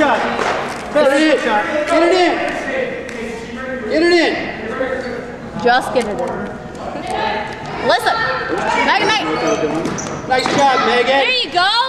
shot. Get it in. Get it in. Get it in. Just get it in. Listen. Megan. Nice job, Megan. There you go.